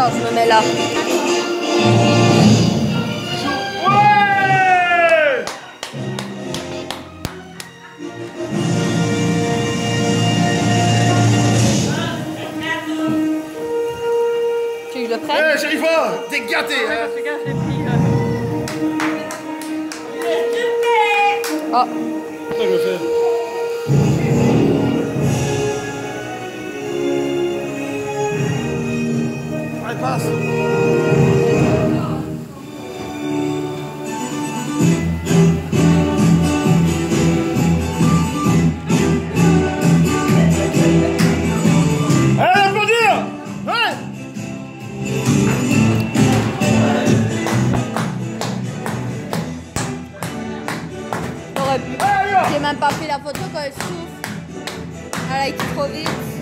Attends, je me mets là. Ouais! Tu le prends? Sherifa, t'es gâté, hein? Oh. C'est ça que je fais. Allez, passe. Allez, applaudir! Ouais! T'aurais pu. J'ai même pas pris la photo quand elle souffle. Elle a été trop vite.